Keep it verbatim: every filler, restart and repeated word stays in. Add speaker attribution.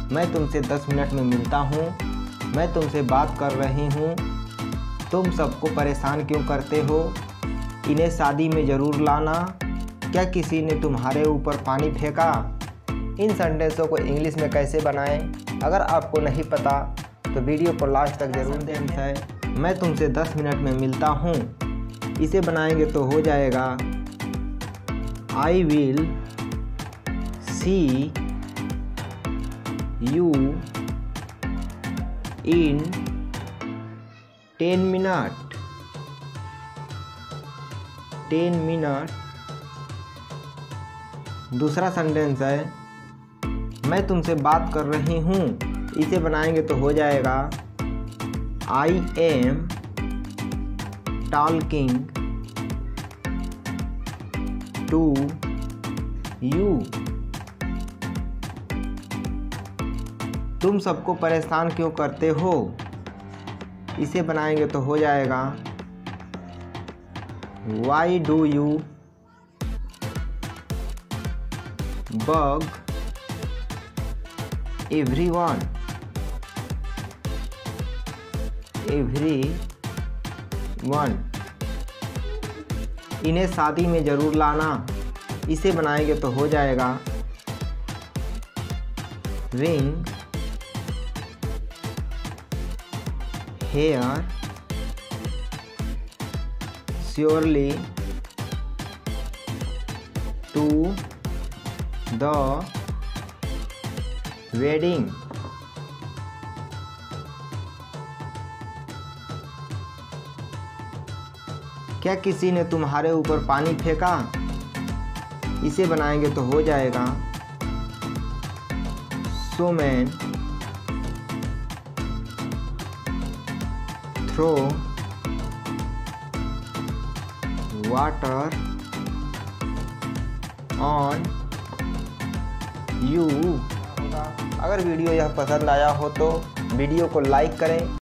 Speaker 1: मैं तुमसे दस मिनट में मिलता हूँ, मैं तुमसे बात कर रही हूँ, तुम सबको परेशान क्यों करते हो, इन्हें शादी में ज़रूर लाना, क्या किसी ने तुम्हारे ऊपर पानी फेंका। इन सेंटेंसों को इंग्लिश में कैसे बनाएं, अगर आपको नहीं पता तो वीडियो को लास्ट तक जरूर देखें। है मैं तुमसे दस मिनट में मिलता हूँ, इसे बनाएंगे तो हो जाएगा I will see you in ten minute ten minute दूसरा सेंटेंस है मैं तुमसे बात कर रही हूँ, इसे बनाएंगे तो हो जाएगा I am talking to you. तुम सबको परेशान क्यों करते हो, इसे बनाएंगे तो हो जाएगा why do you bug everyone every one. इन्हें शादी में ज़रूर लाना, इसे बनाएंगे तो हो जाएगा ring hair surely to the wedding. क्या किसी ने तुम्हारे ऊपर पानी फेंका, इसे बनाएंगे तो हो जाएगा so man throw water on you. अगर वीडियो यह पसंद आया हो तो वीडियो को लाइक करें।